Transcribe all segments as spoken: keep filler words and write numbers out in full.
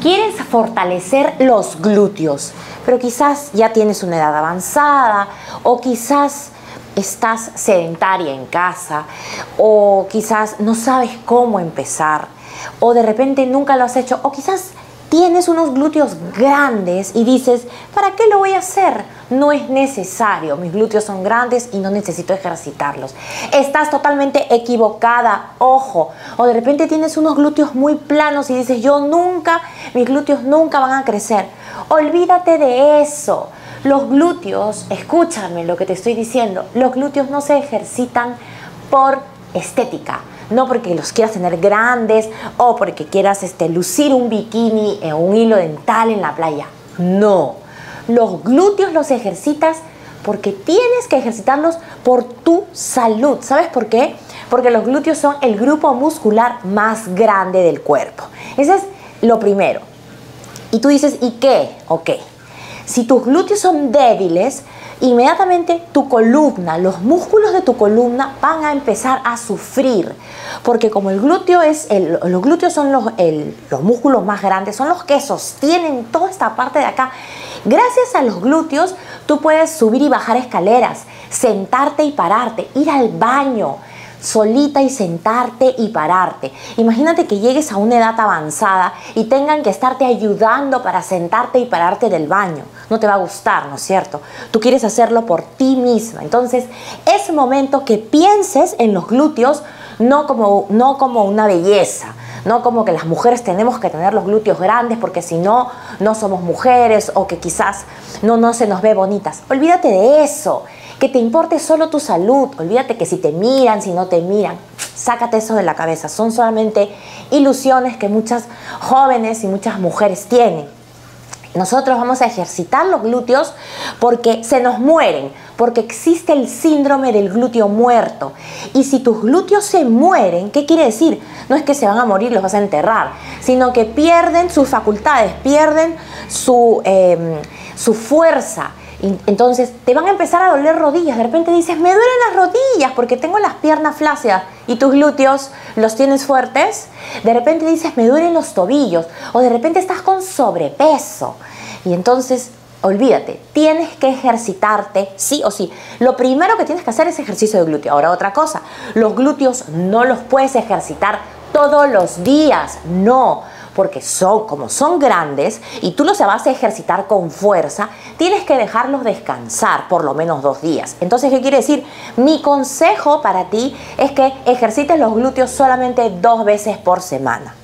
Quieres fortalecer los glúteos, pero quizás ya tienes una edad avanzada o quizás estás sedentaria en casa o quizás no sabes cómo empezar o de repente nunca lo has hecho o quizás tienes unos glúteos grandes y dices, ¿para qué lo voy a hacer? No es necesario, mis glúteos son grandes y no necesito ejercitarlos. Estás totalmente equivocada, ojo. O de repente tienes unos glúteos muy planos y dices, yo nunca, mis glúteos nunca van a crecer. Olvídate de eso. Los glúteos, escúchame lo que te estoy diciendo, los glúteos no se ejercitan por estética. No porque los quieras tener grandes o porque quieras este, lucir un bikini o un hilo dental en la playa. No, los glúteos los ejercitas porque tienes que ejercitarlos por tu salud. ¿Sabes por qué? Porque los glúteos son el grupo muscular más grande del cuerpo. Ese es lo primero. Y tú dices, ¿y qué? Ok. Si tus glúteos son débiles, inmediatamente tu columna, los músculos de tu columna van a empezar a sufrir. Porque como el glúteo es, el, los glúteos son los, el, los músculos más grandes, son los que sostienen toda esta parte de acá. Gracias a los glúteos, tú puedes subir y bajar escaleras, sentarte y pararte, ir al baño, solita y sentarte y pararte. Imagínate que llegues a una edad avanzada y tengan que estarte ayudando para sentarte y pararte del baño. No te va a gustar, ¿no es cierto? Tú quieres hacerlo por ti misma. Entonces, es momento que pienses en los glúteos no como, no como una belleza, no como que las mujeres tenemos que tener los glúteos grandes porque si no, no somos mujeres o que quizás no, no se nos ve bonitas. Olvídate de eso. Que te importe solo tu salud. Olvídate que si te miran, si no te miran. Sácate eso de la cabeza. Son solamente ilusiones que muchas jóvenes y muchas mujeres tienen. Nosotros vamos a ejercitar los glúteos porque se nos mueren, porque existe el síndrome del glúteo muerto. Y si tus glúteos se mueren, ¿qué quiere decir? No es que se van a morir, los vas a enterrar, sino que pierden sus facultades, pierden su, eh, su fuerza. Entonces te van a empezar a doler rodillas. De repente dices, me duelen las rodillas porque tengo las piernas flácidas y tus glúteos los tienes fuertes. De repente dices, me duelen los tobillos. O de repente estás con sobrepeso. Y entonces, olvídate, tienes que ejercitarte sí o sí. Lo primero que tienes que hacer es ejercicio de glúteo. Ahora otra cosa, los glúteos no los puedes ejercitar todos los días. No. Porque son, como son grandes y tú los vas a ejercitar con fuerza, tienes que dejarlos descansar por lo menos dos días. Entonces, ¿qué quiere decir? Mi consejo para ti es que ejercites los glúteos solamente dos veces por semana.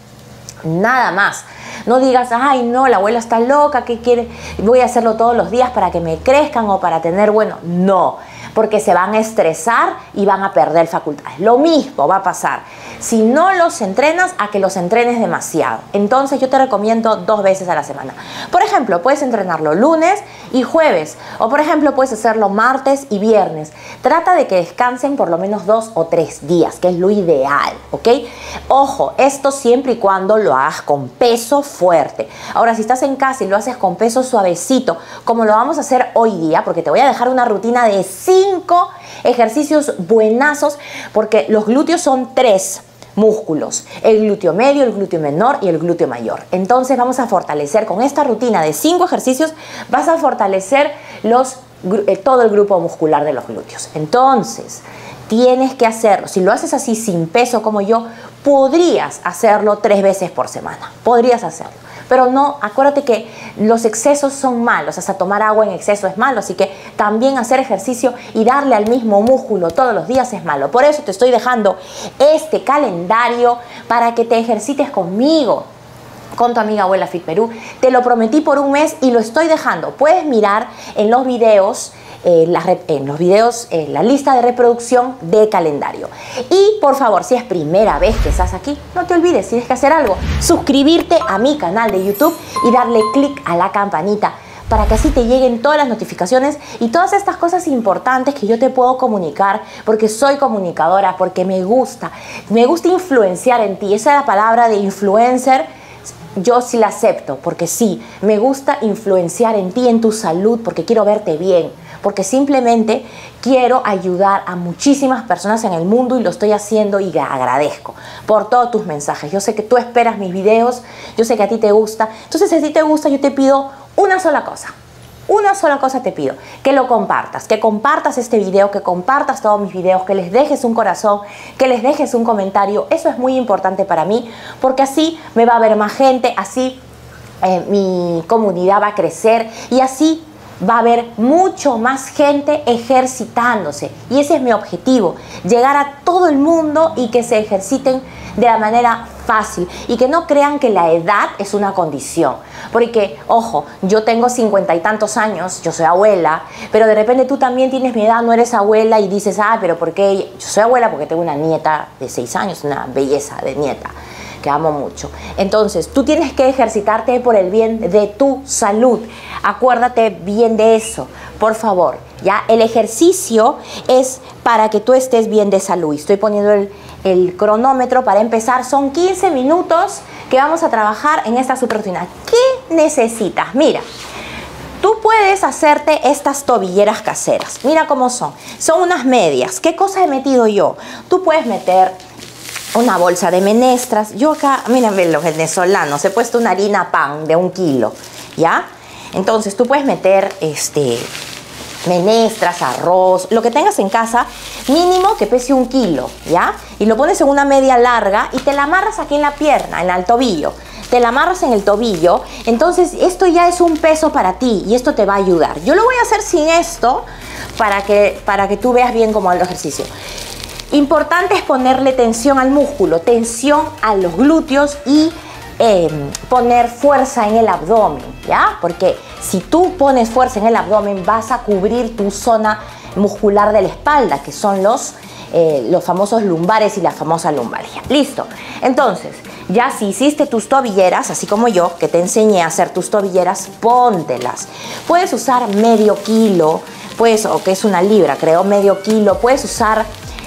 Nada más. No digas, ay no, la abuela está loca, ¿qué quiere? Voy a hacerlo todos los días para que me crezcan o para tener, bueno, no. Porque se van a estresar y van a perder facultades. Lo mismo va a pasar si no los entrenas a que los entrenes demasiado. Entonces yo te recomiendo dos veces a la semana. Por ejemplo, puedes entrenarlo lunes y jueves. O por ejemplo, puedes hacerlo martes y viernes. Trata de que descansen por lo menos dos o tres días, que es lo ideal, ¿ok? Ojo, esto siempre y cuando lo hagas con peso fuerte. Ahora, si estás en casa y lo haces con peso suavecito, como lo vamos a hacer hoy día, porque te voy a dejar una rutina de cinco ejercicios buenazos, porque los glúteos son tres músculos, el glúteo medio, el glúteo menor y el glúteo mayor. Entonces vamos a fortalecer con esta rutina de cinco ejercicios, vas a fortalecer los, eh, todo el grupo muscular de los glúteos. Entonces tienes que hacerlo. Si lo haces así sin peso como yo, podrías hacerlo tres veces por semana, podrías hacerlo. Pero no, acuérdate que los excesos son malos, hasta tomar agua en exceso es malo, así que también hacer ejercicio y darle al mismo músculo todos los días es malo. Por eso te estoy dejando este calendario para que te ejercites conmigo, con tu amiga Abuela Fit Perú. Te lo prometí por un mes y lo estoy dejando. Puedes mirar en los videos Eh, la, en los videos eh, la lista de reproducción de calendario. Y por favor, si es primera vez que estás aquí, no te olvides, tienes que hacer algo, suscribirte a mi canal de YouTube y darle clic a la campanita para que así te lleguen todas las notificaciones y todas estas cosas importantes que yo te puedo comunicar, porque soy comunicadora, porque me gusta, me gusta influenciar en ti. Esa es la palabra de influencer. Yo sí la acepto, porque sí, me gusta influenciar en ti, en tu salud, porque quiero verte bien, porque simplemente quiero ayudar a muchísimas personas en el mundo y lo estoy haciendo y agradezco por todos tus mensajes. Yo sé que tú esperas mis videos, yo sé que a ti te gusta. Entonces, si a ti te gusta, yo te pido una sola cosa. Una sola cosa te pido, que lo compartas, que compartas este video, que compartas todos mis videos, que les dejes un corazón, que les dejes un comentario. Eso es muy importante para mí, porque así me va a ver más gente, así eh, mi comunidad va a crecer y así va a haber mucho más gente ejercitándose. Y ese es mi objetivo, llegar a todo el mundo y que se ejerciten de la manera fácil y que no crean que la edad es una condición. Porque, ojo, yo tengo cincuenta y tantos años, yo soy abuela, pero de repente tú también tienes mi edad, no eres abuela y dices, ah, pero ¿por qué? Yo soy abuela porque tengo una nieta de seis años, una belleza de nieta que amo mucho. Entonces, tú tienes que ejercitarte por el bien de tu salud. Acuérdate bien de eso, por favor. ¿Ya? El ejercicio es para que tú estés bien de salud. Estoy poniendo el, el cronómetro para empezar. Son quince minutos que vamos a trabajar en esta super rutina. ¿Qué necesitas? Mira, tú puedes hacerte estas tobilleras caseras. Mira cómo son. Son unas medias. ¿Qué cosa he metido yo? Tú puedes meter una bolsa de menestras. Yo acá, miren los venezolanos, he puesto una harina pan de un kilo, ¿ya? Entonces tú puedes meter este, menestras, arroz, lo que tengas en casa, mínimo que pese un kilo, ¿ya? Y lo pones en una media larga y te la amarras aquí en la pierna, en el tobillo. Te la amarras en el tobillo, entonces esto ya es un peso para ti y esto te va a ayudar. Yo lo voy a hacer sin esto para que, para que tú veas bien cómo es el ejercicio. Importante es ponerle tensión al músculo, tensión a los glúteos y eh, poner fuerza en el abdomen, ¿ya? Porque si tú pones fuerza en el abdomen vas a cubrir tu zona muscular de la espalda, que son los, eh, los famosos lumbares y la famosa lumbalgia. Listo. Entonces, ya si hiciste tus tobilleras, así como yo, que te enseñé a hacer tus tobilleras, póntelas. Puedes usar medio kilo, pues, o que es una libra, creo, medio kilo. Puedes usar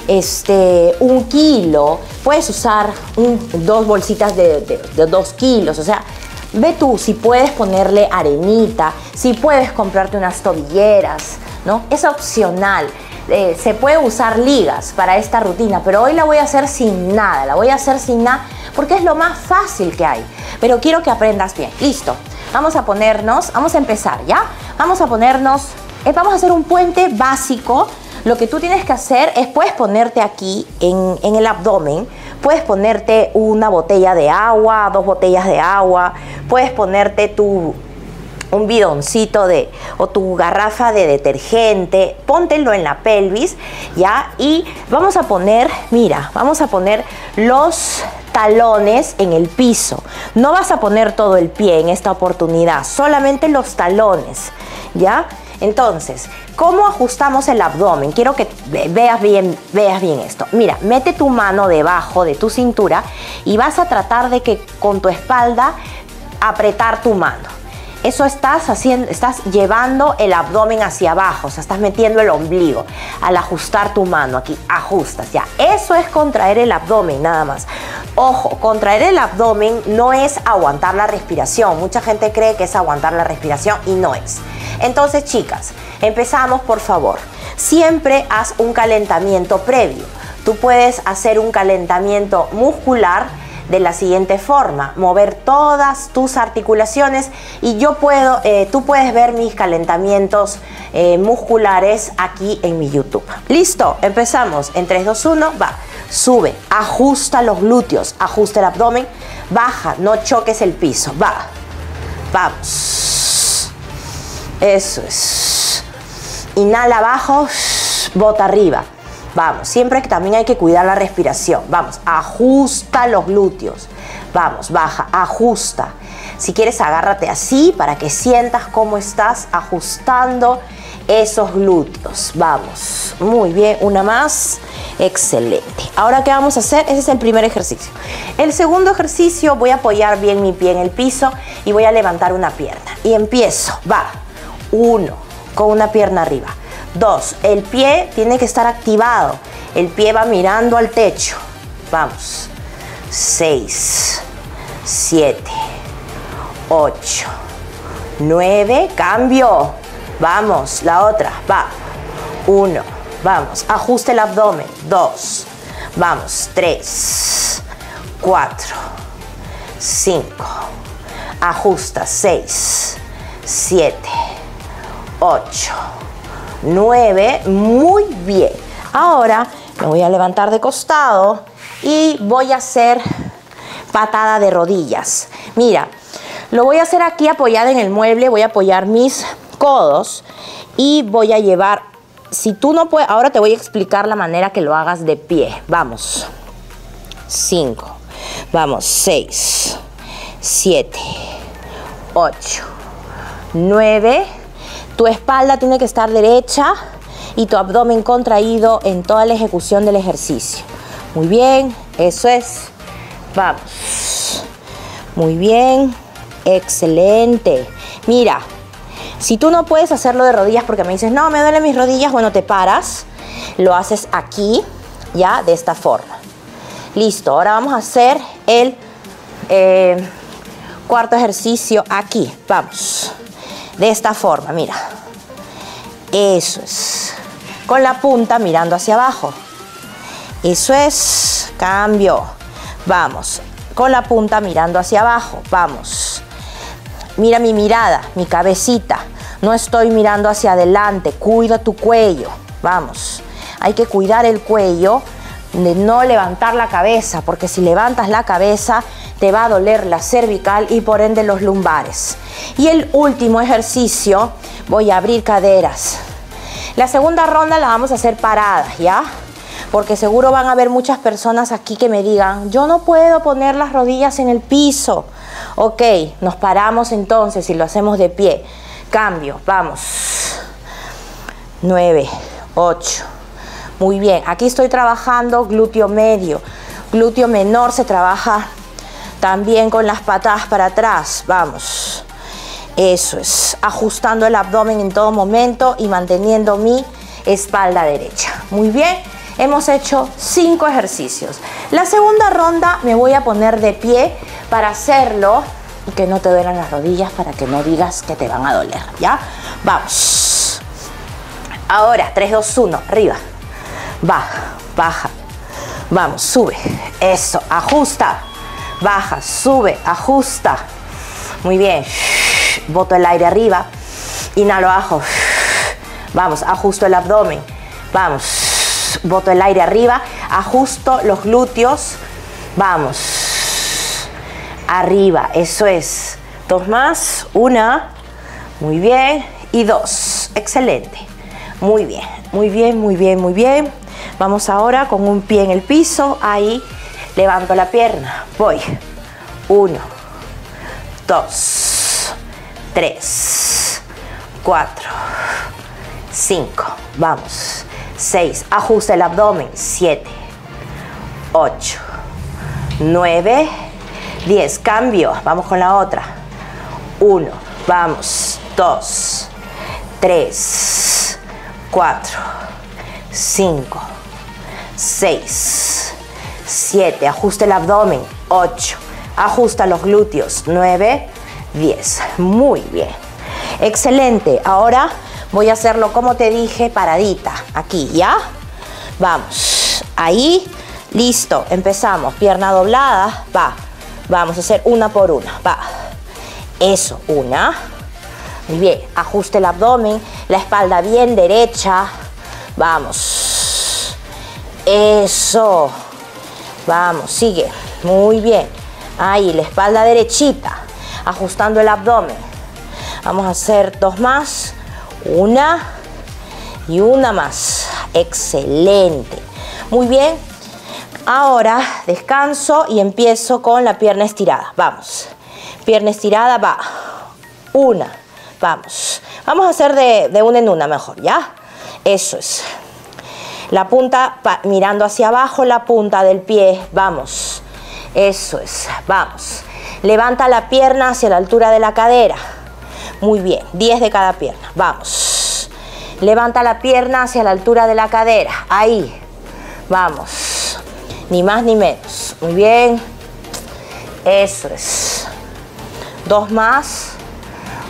este, un kilo, puedes usar un, dos bolsitas de, de, de dos kilos, o sea, ve tú si puedes ponerle arenita, si puedes comprarte unas tobilleras, ¿no? Es opcional. Eh, se puede usar ligas para esta rutina, pero hoy la voy a hacer sin nada, la voy a hacer sin nada porque es lo más fácil que hay, pero quiero que aprendas bien. Listo, vamos a ponernos, vamos a empezar, ¿ya? Vamos a ponernos, eh, vamos a hacer un puente básico. Lo que tú tienes que hacer es, puedes ponerte aquí en, en el abdomen, puedes ponerte una botella de agua, dos botellas de agua, puedes ponerte tu, un bidoncito de, o tu garrafa de detergente, póntelo en la pelvis, ¿ya? Y vamos a poner, mira, vamos a poner los talones en el piso. No vas a poner todo el pie en esta oportunidad, solamente los talones, ¿ya? Entonces, ¿cómo ajustamos el abdomen? Quiero que veas bien, veas bien esto. Mira, mete tu mano debajo de tu cintura y vas a tratar de que con tu espalda apretar tu mano. Eso estás haciendo, estás llevando el abdomen hacia abajo, o sea, estás metiendo el ombligo. Al ajustar tu mano aquí, ajustas ya. Eso es contraer el abdomen, nada más. Ojo, contraer el abdomen no es aguantar la respiración. Mucha gente cree que es aguantar la respiración y no es. Entonces, chicas, empezamos, por favor. Siempre haz un calentamiento previo. Tú puedes hacer un calentamiento muscular de la siguiente forma, mover todas tus articulaciones y yo puedo, eh, tú puedes ver mis calentamientos eh, musculares aquí en mi YouTube. Listo, empezamos. En tres, dos, uno, va. Sube, ajusta los glúteos, ajusta el abdomen, baja, no choques el piso, va. Vamos. Eso es. Inhala abajo, bota arriba. Vamos, siempre que también hay que cuidar la respiración. Vamos, ajusta los glúteos. Vamos, baja, ajusta. Si quieres, agárrate así para que sientas cómo estás ajustando esos glúteos. Vamos, muy bien, una más. Excelente. Ahora, ¿qué vamos a hacer? Ese es el primer ejercicio. El segundo ejercicio, voy a apoyar bien mi pie en el piso y voy a levantar una pierna. Y empiezo, va. Uno, con una pierna arriba. Dos, el pie tiene que estar activado. El pie va mirando al techo. Vamos. Seis, siete, ocho, nueve, cambio. Vamos, la otra, va. Uno, vamos, ajusta el abdomen. Dos, vamos, tres, cuatro, cinco, ajusta. Seis, siete, ocho, nueve, muy bien. Ahora me voy a levantar de costado y voy a hacer patada de rodillas. Mira, lo voy a hacer aquí apoyada en el mueble, voy a apoyar mis codos y voy a llevar, si tú no puedes, ahora te voy a explicar la manera que lo hagas de pie. Vamos, cinco, vamos, seis, siete, ocho, nueve, tu espalda tiene que estar derecha y tu abdomen contraído en toda la ejecución del ejercicio. Muy bien, eso es, vamos, muy bien, excelente. Mira, si tú no puedes hacerlo de rodillas porque me dices, no, me duelen mis rodillas, bueno, te paras, lo haces aquí, ya, de esta forma. Listo, ahora vamos a hacer el eh, cuarto ejercicio aquí, vamos, de esta forma, mira. Eso es, con la punta mirando hacia abajo. Eso es, cambio, vamos, con la punta mirando hacia abajo, vamos. Mira mi mirada, mi cabecita. No estoy mirando hacia adelante. Cuida tu cuello. Vamos. Hay que cuidar el cuello, de no levantar la cabeza, porque si levantas la cabeza te va a doler la cervical y por ende los lumbares. Y el último ejercicio, voy a abrir caderas. La segunda ronda la vamos a hacer parada, ¿ya? Porque seguro van a haber muchas personas aquí que me digan, yo no puedo poner las rodillas en el piso. Ok, nos paramos entonces y lo hacemos de pie. Cambio, vamos. Nueve, ocho. Muy bien, aquí estoy trabajando glúteo medio. Glúteo menor se trabaja también con las patadas para atrás. Vamos. Eso es, ajustando el abdomen en todo momento y manteniendo mi espalda derecha. Muy bien, hemos hecho cinco ejercicios. La segunda ronda me voy a poner de pie para hacerlo y que no te duelan las rodillas, para que no digas que te van a doler, ¿ya? Vamos. Ahora, tres, dos, uno, arriba. Baja, baja. Vamos, sube. Eso, ajusta. Baja, sube, ajusta. Muy bien. Boto el aire arriba. Inhalo abajo. Vamos, ajusto el abdomen. Vamos. Boto el aire arriba. Ajusto los glúteos. Vamos. Arriba, eso es. Dos más. Una. Muy bien. Y dos. Excelente. Muy bien, muy bien, muy bien, muy bien. Vamos ahora con un pie en el piso. Ahí levanto la pierna. Voy. Uno. Dos. Tres. Cuatro. Cinco. Vamos. Seis. Ajusta el abdomen. Siete. Ocho. Nueve. Diez. Cambio. Vamos con la otra. Uno. Vamos. Dos. Tres. Cuatro. Cinco. Seis. Siete. Ajusta el abdomen. Ocho. Ajusta los glúteos. Nueve. Diez. Muy bien. Excelente. Ahora voy a hacerlo como te dije, paradita. Aquí, ¿ya? Vamos. Ahí. Listo. Empezamos. Pierna doblada. Va. Vamos a hacer una por una. Va. Eso. Una. Muy bien. Ajuste el abdomen. La espalda bien derecha. Vamos. Eso. Vamos. Sigue. Muy bien. Ahí. La espalda derechita. Ajustando el abdomen. Vamos a hacer dos más. Una. Y una más. Excelente. Muy bien. Ahora descanso y empiezo con la pierna estirada. Vamos. Pierna estirada, va. Una. Vamos. Vamos a hacer de, de una en una mejor, ¿ya? Eso es. La punta pa, mirando hacia abajo, la punta del pie. Vamos. Eso es. Vamos. Levanta la pierna hacia la altura de la cadera. Muy bien. diez de cada pierna. Vamos. Levanta la pierna hacia la altura de la cadera. Ahí. Vamos. Ni más ni menos. Muy bien. Eso es. Dos más.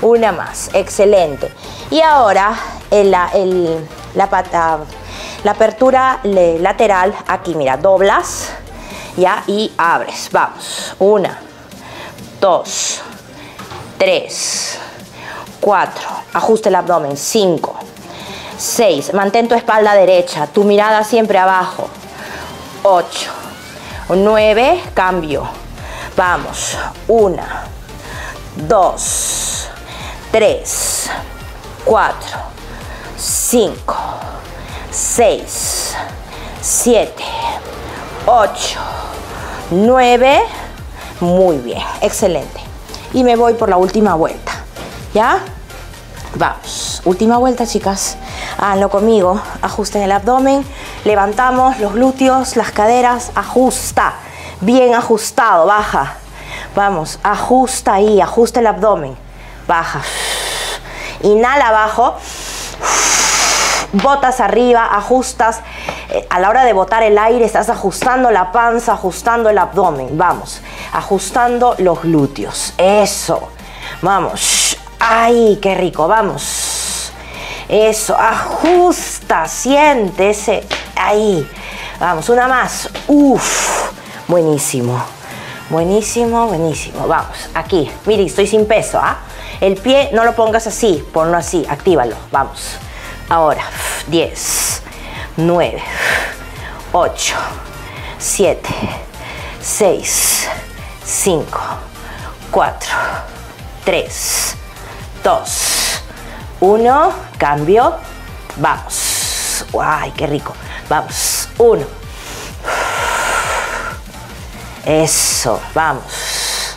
Una más, excelente. Y ahora el, el, la, pata, la apertura lateral, aquí mira, doblas, ya, y abres. Vamos, una, dos, tres, cuatro, ajusta el abdomen, cinco, seis, mantén tu espalda derecha, tu mirada siempre abajo, ocho, nueve, cambio, vamos, una, dos, tres, cuatro, cinco, seis, siete, ocho, nueve, muy bien, excelente. Y me voy por la última vuelta, ¿ya? Vamos, última vuelta, chicas. Háganlo conmigo, ajusten el abdomen, levantamos los glúteos, las caderas, ajusta, bien ajustado, baja. Vamos, ajusta ahí, ajusta el abdomen, baja. Inhala abajo, botas arriba, ajustas. A la hora de botar el aire estás ajustando la panza, ajustando el abdomen. Vamos, ajustando los glúteos. Eso. Vamos. ¡Ay, qué rico! Vamos. Eso. Ajusta. Siente ese. Ahí. Vamos, una más. Uf. Buenísimo. Buenísimo, buenísimo. Vamos, aquí. Mire, estoy sin peso, ¿ah? El pie no lo pongas así. Ponlo así. Actívalo. Vamos. Ahora. diez. nueve, ocho, siete, seis, cinco, cuatro, tres, dos, uno, cambio, vamos, ¡ay, qué rico! Vamos, uno, eso, vamos,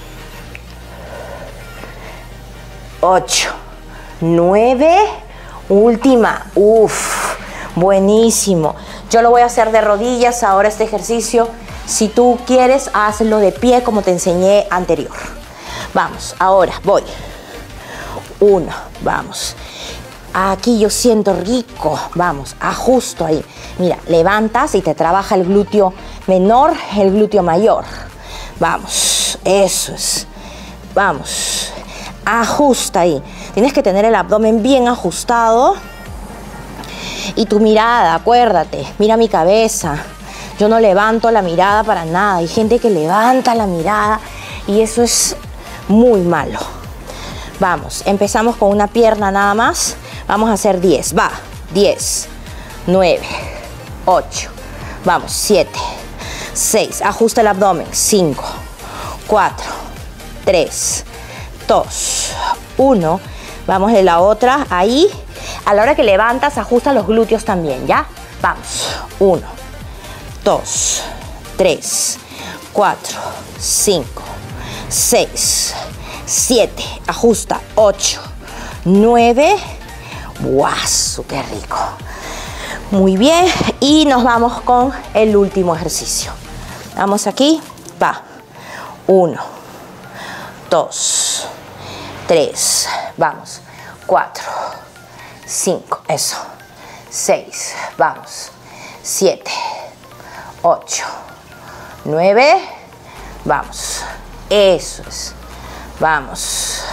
ocho, nueve, última, uff. Buenísimo. Yo lo voy a hacer de rodillas ahora este ejercicio. Si tú quieres, hazlo de pie como te enseñé anterior. Vamos, ahora voy. Uno, vamos. Aquí yo siento rico. Vamos, ajusto ahí. Mira, levantas y te trabaja el glúteo menor, el glúteo mayor. Vamos, eso es. Vamos, ajusta ahí. Tienes que tener el abdomen bien ajustado. Y tu mirada, acuérdate, mira mi cabeza. Yo no levanto la mirada para nada. Hay gente que levanta la mirada y eso es muy malo. Vamos, empezamos con una pierna nada más. Vamos a hacer diez. Va, diez, nueve, ocho. Vamos, siete, seis. Ajusta el abdomen. cinco, cuatro, tres, dos, uno. Vamos de la otra, ahí. A la hora que levantas, ajusta los glúteos también, ¿ya? Vamos. uno, dos, tres, cuatro, cinco, seis, siete. Ajusta. ocho, nueve. ¡Guau! ¡Qué rico! Muy bien. Y nos vamos con el último ejercicio. Vamos aquí. Va. uno, dos, tres. Vamos. cuatro. cinco, eso, seis, vamos, siete, ocho, nueve, vamos, eso es, vamos,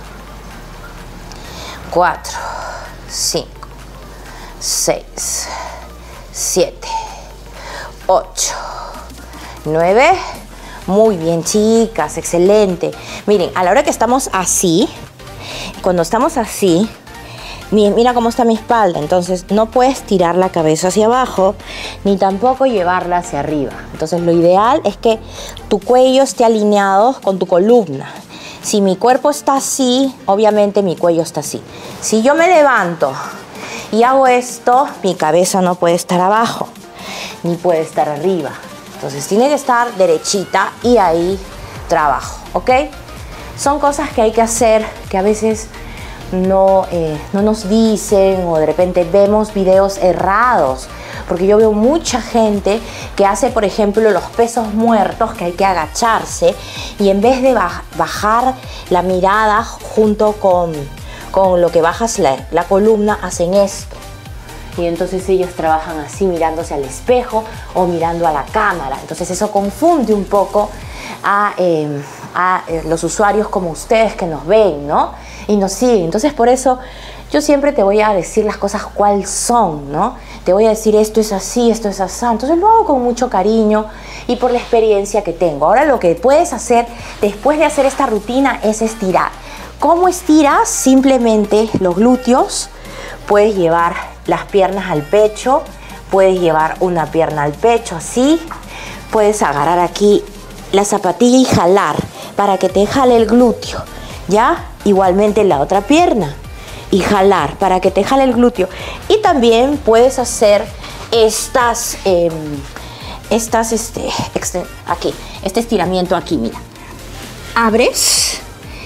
cuatro, cinco, seis, siete, ocho, nueve, muy bien, chicas, excelente. Miren, a la hora que estamos así, cuando estamos así, mira cómo está mi espalda, entonces no puedes tirar la cabeza hacia abajo ni tampoco llevarla hacia arriba. Entonces lo ideal es que tu cuello esté alineado con tu columna. Si mi cuerpo está así, obviamente mi cuello está así. Si yo me levanto y hago esto, mi cabeza no puede estar abajo ni puede estar arriba. Entonces tiene que estar derechita y ahí trabajo, ¿ok? Son cosas que hay que hacer que a veces No, eh, no nos dicen, o de repente vemos videos errados, porque yo veo mucha gente que hace, por ejemplo, los pesos muertos, que hay que agacharse, y en vez de bajar la mirada junto con, con lo que bajas la, la columna, hacen esto. Y entonces ellos trabajan así, mirándose al espejo o mirando a la cámara. Entonces eso confunde un poco a, eh, a eh, los usuarios como ustedes que nos ven, ¿no? Y nos siguen. Entonces, por eso yo siempre te voy a decir las cosas cuál son, ¿no? Te voy a decir esto es así, esto es así. Entonces lo hago con mucho cariño y por la experiencia que tengo. Ahora lo que puedes hacer después de hacer esta rutina es estirar. ¿Cómo estiras? Simplemente los glúteos. Puedes llevar las piernas al pecho. Puedes llevar una pierna al pecho así. Puedes agarrar aquí la zapatilla y jalar para que te jale el glúteo. ¿Ya? Igualmente la otra pierna. Y jalar para que te jale el glúteo. Y también puedes hacer estas, eh, estas, este, aquí, este estiramiento aquí, mira. Abres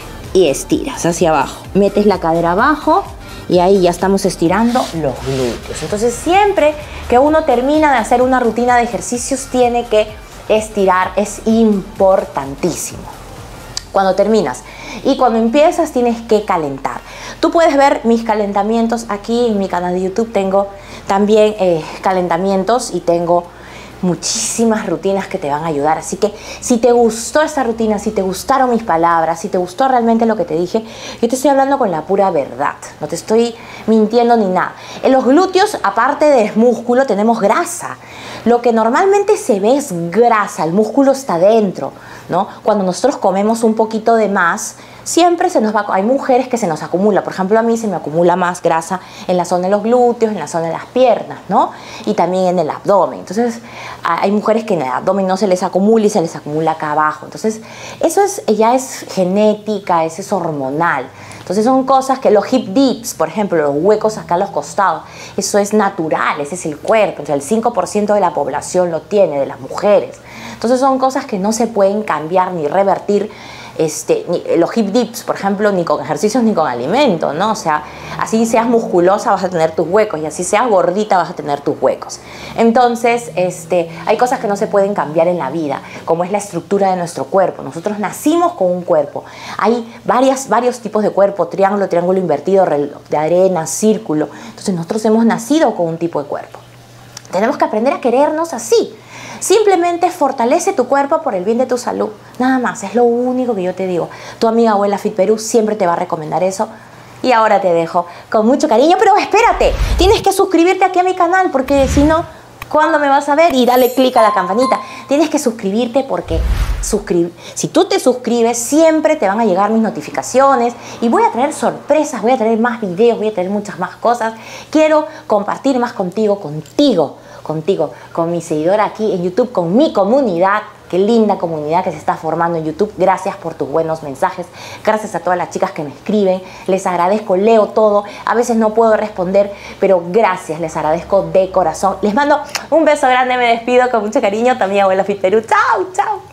y estiras hacia abajo. Metes la cadera abajo y ahí ya estamos estirando los glúteos. Entonces siempre que uno termina de hacer una rutina de ejercicios tiene que estirar, es importantísimo. Cuando terminas y cuando empiezas tienes que calentar. Tú puedes ver mis calentamientos aquí en mi canal de YouTube. Tengo también eh, calentamientos y tengo muchísimas rutinas que te van a ayudar. Así que si te gustó esta rutina, si te gustaron mis palabras, si te gustó realmente lo que te dije, yo te estoy hablando con la pura verdad. No te estoy mintiendo ni nada. En los glúteos, aparte del músculo, tenemos grasa. Lo que normalmente se ve es grasa. El músculo está dentro, ¿no? Cuando nosotros comemos un poquito de más, siempre se nos va, hay mujeres que se nos acumula, por ejemplo a mí se me acumula más grasa en la zona de los glúteos, en la zona de las piernas, ¿no? Y también en el abdomen. Entonces hay mujeres que en el abdomen no se les acumula y se les acumula acá abajo. Entonces eso es, ya es genética, eso es hormonal. Entonces son cosas que los hip dips, por ejemplo, los huecos acá a los costados, eso es natural, ese es el cuerpo. O sea, el cinco por ciento de la población lo tiene, de las mujeres. Entonces son cosas que no se pueden cambiar ni revertir. Este, ni, los hip dips, por ejemplo, ni con ejercicios ni con alimentos, ¿no? O sea, así seas musculosa vas a tener tus huecos y así seas gordita vas a tener tus huecos. Entonces, este, hay cosas que no se pueden cambiar en la vida, como es la estructura de nuestro cuerpo. Nosotros nacimos con un cuerpo. Hay varias, varios tipos de cuerpo, triángulo, triángulo invertido, reloj de arena, círculo. Entonces nosotros hemos nacido con un tipo de cuerpo. Tenemos que aprender a querernos así. Simplemente fortalece tu cuerpo por el bien de tu salud. Nada más, es lo único que yo te digo. Tu amiga Abuela Fit Perú siempre te va a recomendar eso. Y ahora te dejo con mucho cariño. Pero espérate, tienes que suscribirte aquí a mi canal porque si no, ¿cuándo me vas a ver? Y dale click a la campanita. Tienes que suscribirte porque suscrib... si tú te suscribes, siempre te van a llegar mis notificaciones. Y voy a traer sorpresas, voy a traer más videos, voy a traer muchas más cosas. Quiero compartir más contigo, contigo. contigo, con mi seguidora aquí en YouTube, con mi comunidad. Qué linda comunidad que se está formando en YouTube. Gracias por tus buenos mensajes. Gracias a todas las chicas que me escriben. Les agradezco, leo todo. A veces no puedo responder, pero gracias, les agradezco de corazón. Les mando un beso grande, me despido con mucho cariño. También Abuela Fit Perú. Chao, chao.